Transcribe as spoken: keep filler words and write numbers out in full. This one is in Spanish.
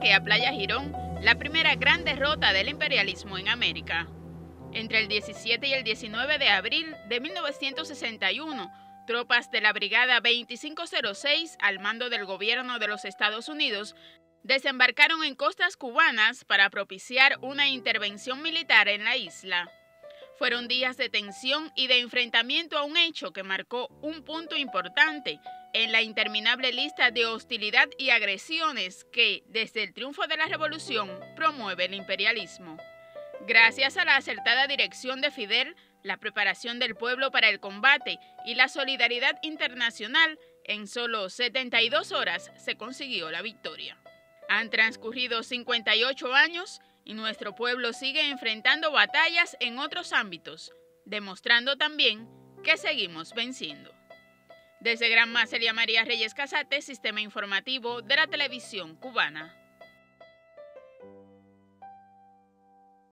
ataque a Playa Girón, la primera gran derrota del imperialismo en América. Entre el diecisiete y el diecinueve de abril de mil novecientos sesenta y uno, tropas de la Brigada veinticinco cero seis, al mando del gobierno de los Estados Unidos, desembarcaron en costas cubanas para propiciar una intervención militar en la isla. Fueron días de tensión y de enfrentamiento a un hecho que marcó un punto importante en la interminable lista de hostilidad y agresiones que, desde el triunfo de la revolución, promueve el imperialismo. Gracias a la acertada dirección de Fidel, la preparación del pueblo para el combate y la solidaridad internacional, en solo setenta y dos horas se consiguió la victoria. Han transcurrido cincuenta y ocho años y nuestro pueblo sigue enfrentando batallas en otros ámbitos, demostrando también que seguimos venciendo. Desde Granma, Celia María Reyes Casate, Sistema Informativo de la Televisión Cubana.